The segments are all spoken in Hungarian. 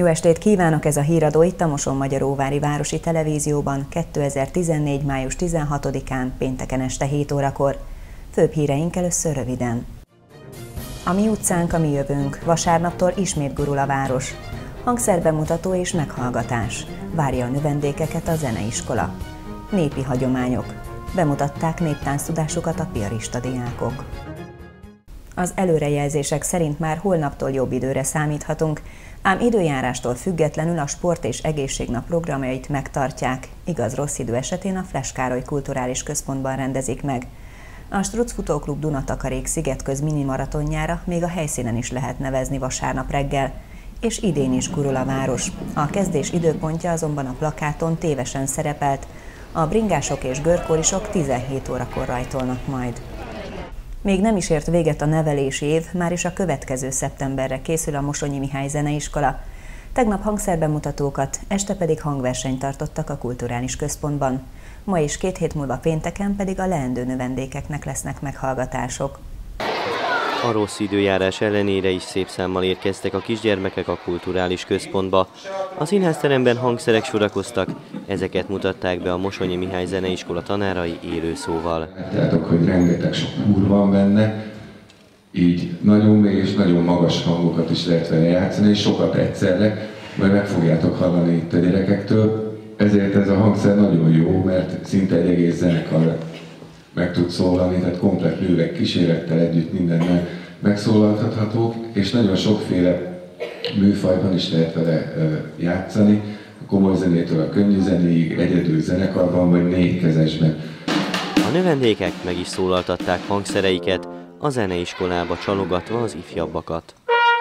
Jó estét kívánok, ez a híradó itt a Mosonmagyaróvári Városi Televízióban 2014. május 16-án pénteken este 7 órakor. Főbb híreink először röviden. A mi utcánk, a mi jövőnk. Vasárnaptól ismét gurul a város. Hangszerbemutató és meghallgatás. Várja a növendékeket a zeneiskola. Népi hagyományok. Bemutatták néptánctudásukat a piarista diákok. Az előrejelzések szerint már holnaptól jobb időre számíthatunk, ám időjárástól függetlenül a Sport és Egészségnap programjait megtartják, igaz rossz idő esetén a Fles Károly Kulturális Központban rendezik meg. A Struc Futóklub Dunatakarék Szigetköz minimaratonjára még a helyszínen is lehet nevezni vasárnap reggel, és idén is gurul a város. A kezdés időpontja azonban a plakáton tévesen szerepelt, a bringások és görkórisok 17 órakor rajtolnak majd. Még nem is ért véget a nevelési év, már is a következő szeptemberre készül a Mosonyi Mihály Zeneiskola. Tegnap hangszerbemutatókat, este pedig hangversenyt tartottak a Kulturális Központban. Ma és 2 hét múlva pénteken pedig a leendő növendékeknek lesznek meghallgatások. A rossz időjárás ellenére is szép számmal érkeztek a kisgyermekek a Kulturális Központba. A színházteremben hangszerek sorakoztak, ezeket mutatták be a Mosonyi Mihály Zeneiskola tanárai élőszóval. Látjátok, hogy rengeteg sok húr van benne, így nagyon mély és nagyon magas hangokat is lehet vele játszani, és sokat egyszerre, majd meg fogjátok hallani itt a gyerekektől. Ezért ez a hangszer nagyon jó, mert szinte egy egész zenekar meg tud szólalni, tehát komplett művek kísérettel együtt mindennel megszólaltathatók, és nagyon sokféle műfajban is lehet vele játszani, a komoly zenétől a könnyű zenéig, egyedül zenekarban vagy 4 kezesben. A növendékek meg is szólaltatták hangszereiket, a zeneiskolába csalogatva az ifjabbakat.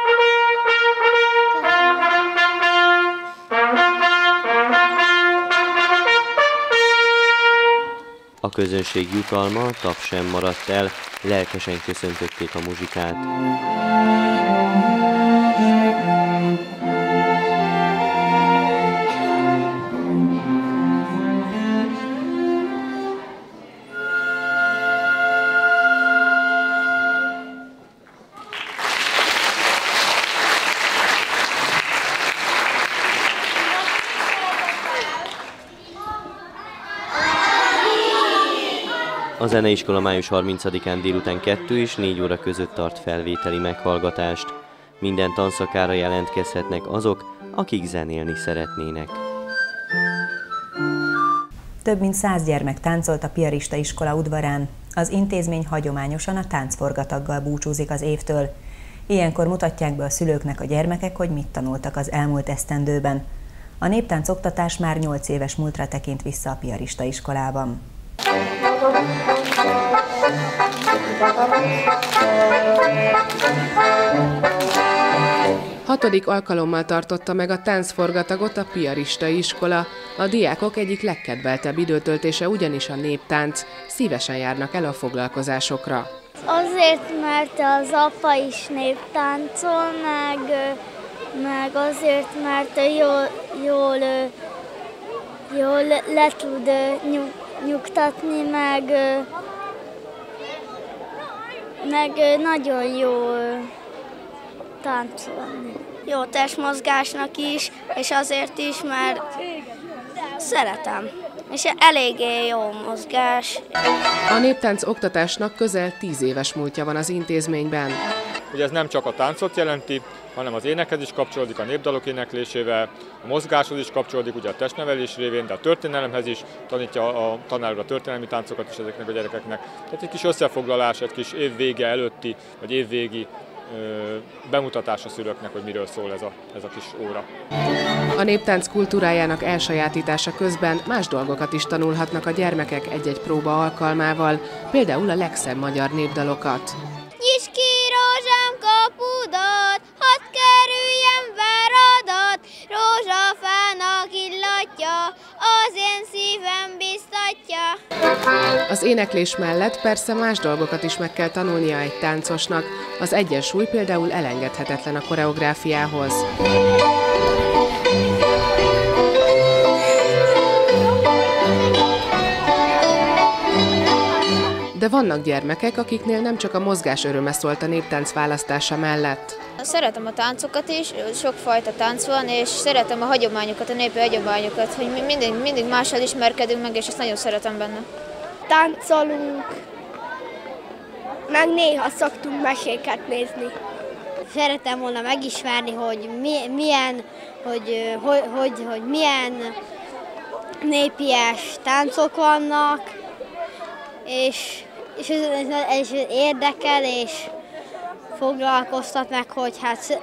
A közönség jutalma, taps sem maradt el, lelkesen köszöntötték a muzsikát. A zeneiskola május 30-án délután 2 és 4 óra között tart felvételi meghallgatást. Minden tanszakára jelentkezhetnek azok, akik zenélni szeretnének. Több mint 100 gyermek táncolt a piarista iskola udvarán. Az intézmény hagyományosan a táncforgataggal búcsúzik az évtől. Ilyenkor mutatják be a szülőknek a gyermekek, hogy mit tanultak az elmúlt esztendőben. A néptánc oktatás már 8 éves múltra tekint vissza a piarista iskolában. Hatodik alkalommal tartotta meg a táncforgatagot a piarista iskola. A diákok egyik legkedveltebb időtöltése ugyanis a néptánc. Szívesen járnak el a foglalkozásokra. Azért, mert az apa is néptáncol, meg azért, mert jól le tud nyugtatni, meg nagyon jó táncolni. Jó testmozgásnak is, és azért is, mert szeretem. És eléggé jó mozgás. A néptánc oktatásnak közel 10 éves múltja van az intézményben. Ugye ez nem csak a táncot jelenti, hanem az énekhez is kapcsolódik, a népdalok éneklésével, a mozgáshoz is kapcsolódik, ugye a testnevelés révén, de a történelemhez is tanítja a tanár a történelmi táncokat is ezeknek a gyerekeknek. Tehát egy kis összefoglalás, egy kis évvége előtti, vagy évvégi bemutatás a szülőknek, hogy miről szól ez a kis óra. A néptánc kultúrájának elsajátítása közben más dolgokat is tanulhatnak a gyermekek egy-egy próba alkalmával, például a legszebb magyar népdalokat. Nyisd ki rózsám kapudat, hadd kerüljen veradat, rózsafának illatja, az én szívem biztatja. Az éneklés mellett persze más dolgokat is meg kell tanulnia egy táncosnak. Az egyensúly például elengedhetetlen a koreográfiához. De vannak gyermekek, akiknél nem csak a mozgás öröme szólt a néptánc választása mellett. Szeretem a táncokat is, sokfajta tánc van, és szeretem a hagyományokat, a népi hagyományokat, hogy mi mindig mással ismerkedünk meg, és ezt nagyon szeretem benne. Táncolunk, meg néha szoktunk meséket nézni. Szeretem volna megismerni, hogy milyen népies táncok vannak, és ez érdekel, és foglalkoztat meg, hogy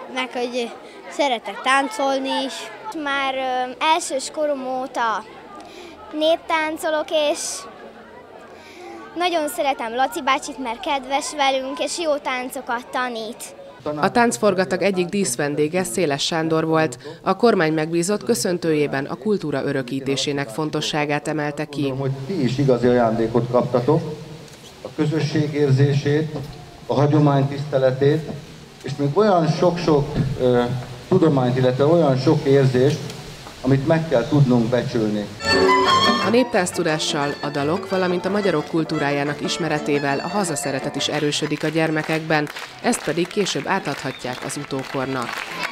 szeretek táncolni is. Már elsős korom óta néptáncolok, és nagyon szeretem Laci bácsit, mert kedves velünk, és jó táncokat tanít. A táncforgatag egyik díszvendége Széles Sándor volt. A kormány megbízott köszöntőjében a kultúra örökítésének fontosságát emelte ki. Hogy ti is igazi ajándékot kaptatok, a közösség érzését, a hagyomány tiszteletét, és még olyan sok-sok tudományt, illetve olyan sok érzést, amit meg kell tudnunk becsülni. A néptánctudással, a dalok, valamint a magyarok kultúrájának ismeretével a hazaszeretet is erősödik a gyermekekben, ezt pedig később átadhatják az utókornak.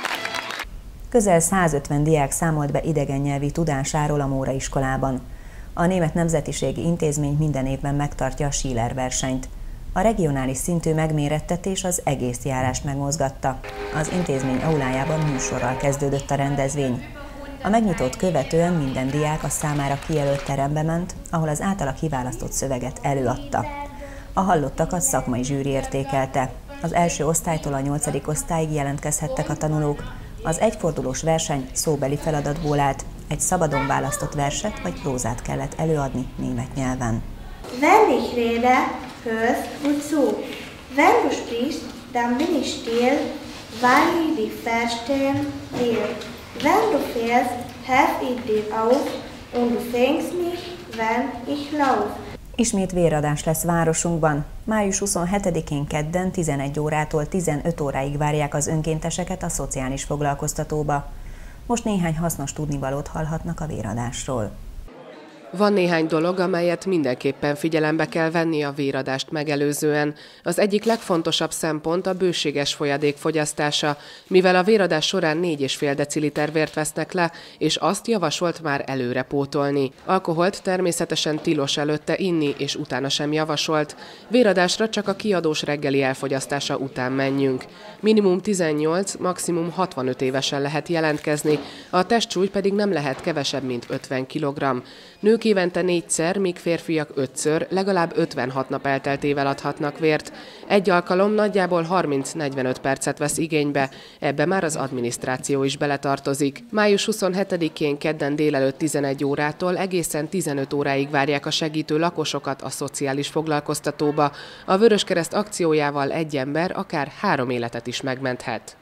Közel 150 diák számolt be idegen nyelvi tudásáról a Móra iskolában. A Német Nemzetiségi Intézmény minden évben megtartja a Schiller versenyt. A regionális szintű megmérettetés az egész járást megmozgatta. Az intézmény aulájában műsorral kezdődött a rendezvény. A megnyitót követően minden diák a számára kijelölt terembe ment, ahol az általa kiválasztott szöveget előadta. A hallottakat szakmai zsűri értékelte. Az első osztálytól a 8. osztályig jelentkezhettek a tanulók. Az egyfordulós verseny szóbeli feladatból állt, egy szabadon választott verset vagy prózát kellett előadni német nyelven. Wenn ich rede, hörst du zu. Wenn du sprichst, dann bin ich still, weil ich dich verstehen will. Wenn du fährst, helf ich dir auf, und du fängst mich, wenn ich lauf. Ismét véradás lesz városunkban. Május 27-én kedden 11 órától 15 óráig várják az önkénteseket a szociális foglalkoztatóba. Most néhány hasznos tudnivalót hallhatnak a véradásról. Van néhány dolog, amelyet mindenképpen figyelembe kell venni a véradást megelőzően. Az egyik legfontosabb szempont a bőséges folyadék fogyasztása, mivel a véradás során 4,5 deciliter vért vesznek le, és azt javasolt már előre pótolni. Alkoholt természetesen tilos előtte inni, és utána sem javasolt. Véradásra csak a kiadós reggeli elfogyasztása után menjünk. Minimum 18, maximum 65 évesen lehet jelentkezni, a testsúly pedig nem lehet kevesebb, mint 50 kg. Nők évente 4-szer, míg férfiak 5-ször, legalább 56 nap elteltével adhatnak vért. Egy alkalom nagyjából 30-45 percet vesz igénybe, ebbe már az adminisztráció is beletartozik. Május 27-én kedden délelőtt 11 órától egészen 15 óráig várják a segítő lakosokat a szociális foglalkoztatóba. A Vöröskereszt akciójával egy ember akár 3 életet is megmenthet.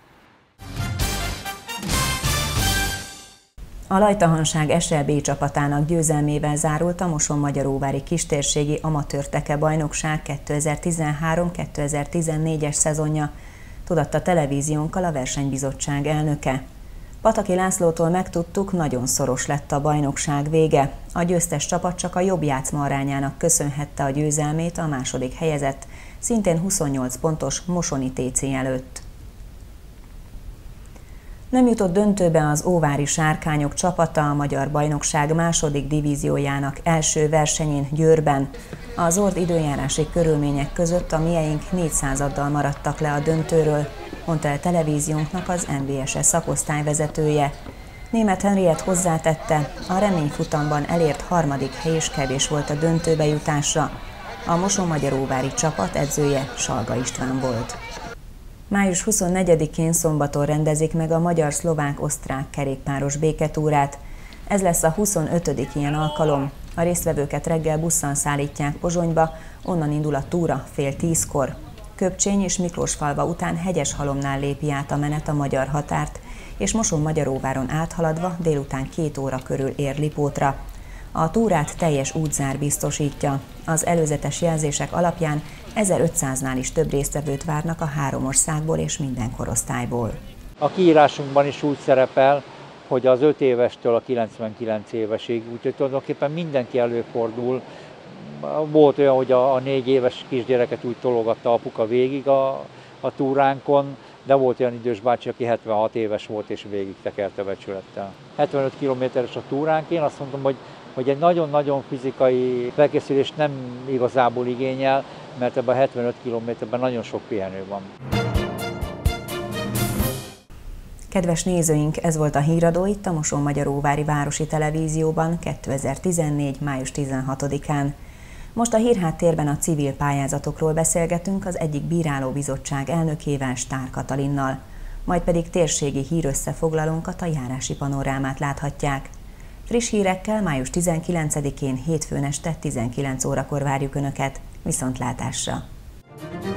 A Lajtahanság SLB csapatának győzelmével zárult a Mosonmagyaróvári Kistérségi Amatőr Teke Bajnokság 2013-2014-es szezonja, tudatta televíziónkkal a versenybizottság elnöke. Pataki Lászlótól megtudtuk, nagyon szoros lett a bajnokság vége. A győztes csapat csak a jobb játszma arányának köszönhette a győzelmét a második helyezett, szintén 28 pontos Mosoni TC előtt. Nem jutott döntőbe az óvári Sárkányok csapata a Magyar Bajnokság második divíziójának első versenyén Győrben. Az ord időjárási körülmények között a mieink 400-addal maradtak le a döntőről, mondta el televíziónknak az NBS-e szakosztályvezetője. Németh Henriett hozzátette, a reményfutamban elért harmadik hely is kevés volt a döntőbe jutásra. A Mosonmagyaróvári csapat edzője Salga István volt. Május 24-én szombaton rendezik meg a magyar-szlovák-osztrák kerékpáros béketúrát. Ez lesz a 25. ilyen alkalom. A résztvevőket reggel busszal szállítják Pozsonyba, onnan indul a túra fél 10-kor. Köbcsény és Miklósfalva után Hegyeshalomnál lépi át a menet a magyar határt, és Mosonmagyaróváron áthaladva délután 2 óra körül ér Lipótra. A túrát teljes útzár biztosítja. Az előzetes jelzések alapján 1500-nál is több résztvevőt várnak a 3 országból és minden korosztályból. A kiírásunkban is úgy szerepel, hogy az 5 évestől a 99 évesig, úgyhogy tulajdonképpen mindenki előfordul, Volt olyan, hogy a 4 éves kisgyereket úgy tologatta apuka végig a túránkon, de volt olyan idős bácsi, aki 76 éves volt és végig tekerte becsülettel. 75 kilométeres a túránk, én azt mondom, hogy egy nagyon-nagyon fizikai felkészülést nem igazából igényel, mert ebben a 75 kilométerben nagyon sok pihenő van. Kedves nézőink, ez volt a híradó itt a Mosonmagyaróvári Városi Televízióban 2014. május 16-án. Most a hírháttérben a civil pályázatokról beszélgetünk az egyik bírálóbizottság elnökével, Stár Katalinnal. Majd pedig térségi hírösszefoglalónkat, a járási panorámát láthatják. Friss hírekkel május 19-én hétfőn este 19 órakor várjuk Önöket. Viszontlátásra!